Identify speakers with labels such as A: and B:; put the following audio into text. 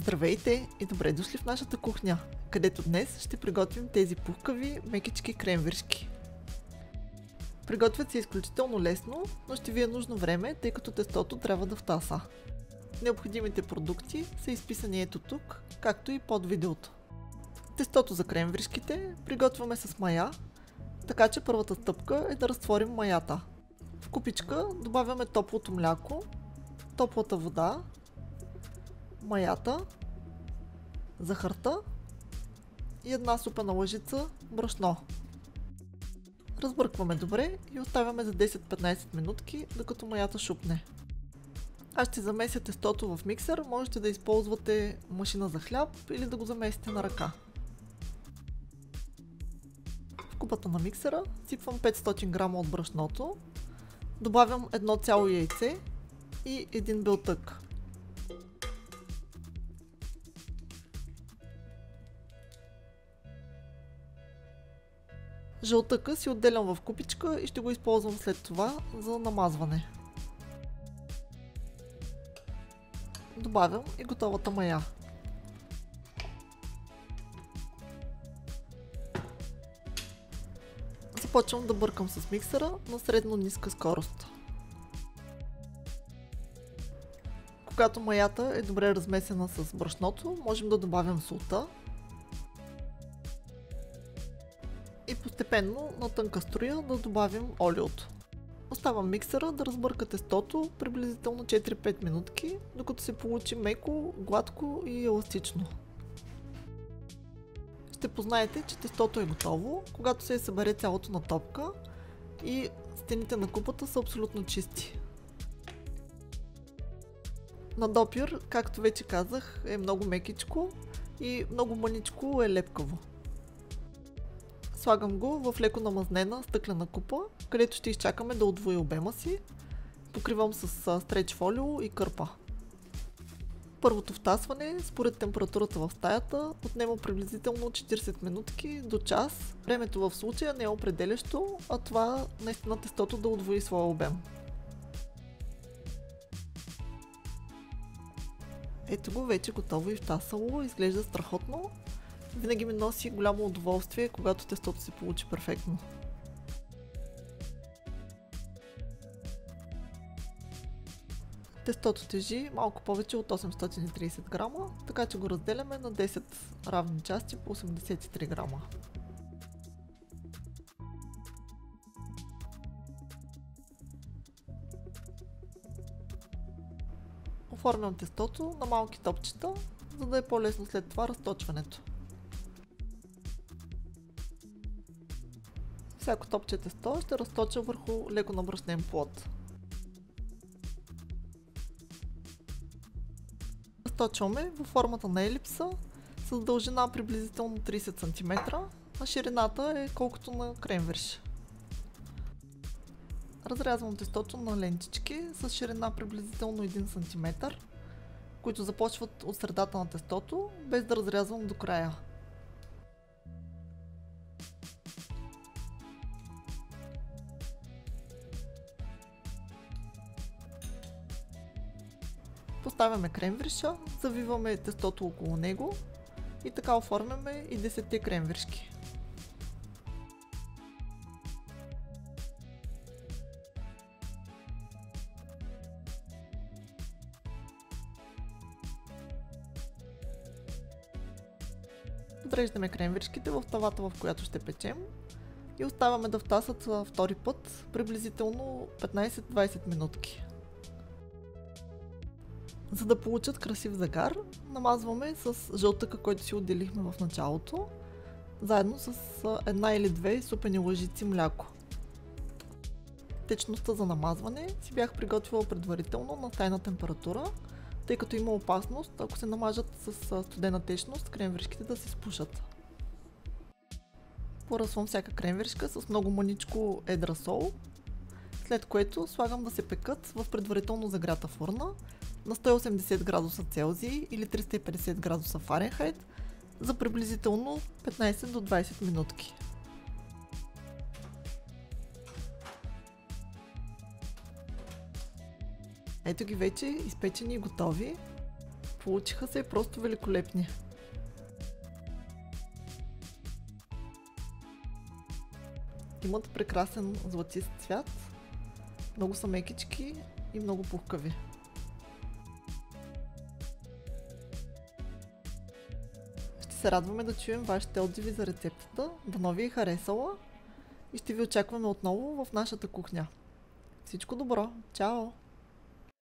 A: Здравейте и добре дошли в нашата кухня, където днес ще приготвим тези пухкави мекички кремвиршки. Приготвят се изключително лесно, но ще ви е нужно време, тъй като тестото трябва да втаса. Необходимите продукти са изписани ето тук, както и под видеото. Тестото за кремвиршките приготвяме с мая, така че първата стъпка е да разтворим маята. В купичка добавяме топлото мляко, топлата вода, маята, захарта и една супена лъжица брашно. Разбъркваме добре и оставяме за 10-15 минутки, докато маята шупне. Аз ще замеся тестото в миксер, можете да използвате машина за хляб или да го замесите на ръка. В купата на миксера сипвам 500 грама от брашното, добавям едно цяло яйце и един белтък. Жълтъка си отделям в купичка и ще го използвам след това за намазване. Добавям и готовата мая. Започвам да бъркам с миксера на средно ниска скорост. Когато маята е добре размесена с брашното, можем да добавим солта и постепенно на тънка струя да добавим олиото. Оставам миксера да разбърка тестото приблизително 4-5 минутки, докато се получи меко, гладко и еластично. Ще познаете, че тестото е готово, когато се събере цялото на топка и стените на купата са абсолютно чисти. На допир, както вече казах, е много мекичко и много мъничко е лепкаво. Слагам го в леко намазнена стъклена купа, където ще изчакаме да удвои обема си. Покривам с стреч фолио и кърпа. Първото втасване, според температурата в стаята, отнема приблизително 40 минутки до час. Времето в случая не е определящо, а това наистина тестото да удвои своя обем. Ето го вече готово и втасало, изглежда страхотно. Винаги ми носи голямо удоволствие, когато тестото се получи перфектно. Тестото тежи малко повече от 830 грама, така че го разделяме на 10 равни части по 83 грама. Оформям тестото на малки топчета, за да е по-лесно след това разточването. Всяко топче тесто ще разточа върху леко набръснен плод. Разточваме във формата на елипса с дължина приблизително 30 см, а ширината е колкото на кремвирш. Разрязвам тестото на лентички с ширина приблизително 1 см, които започват от средата на тестото, без да разрязвам до края. Поставяме кремвирша, завиваме тестото около него и така оформяме и 10 кремвиршки. Подреждаме кремвиршките в тавата, в която ще печем и оставяме да втасат втори път приблизително 15-20 минутки. За да получат красив загар, намазваме с жълтъка, който си отделихме в началото, заедно с една или две супени лъжици мляко. Течността за намазване си бях приготвила предварително на стайна температура, тъй като има опасност, ако се намажат с студена течност, кремвиршките да се спушат. Поръсвам всяка кремвиршка с много мъничко едра сол, след което слагам да се пекат в предварително загрята фурна на 180 градуса Целзий или 350 градуса Фаренхайт за приблизително 15 до 20 минутки. Ето ги вече изпечени и готови. Получиха се просто великолепни. Имат прекрасен златист цвят, много са мекички и много пухкави. Ще се радваме да чуем вашите отзиви за рецептата, дано ви е харесала и ще ви очакваме отново в нашата кухня. Всичко добро! Чао!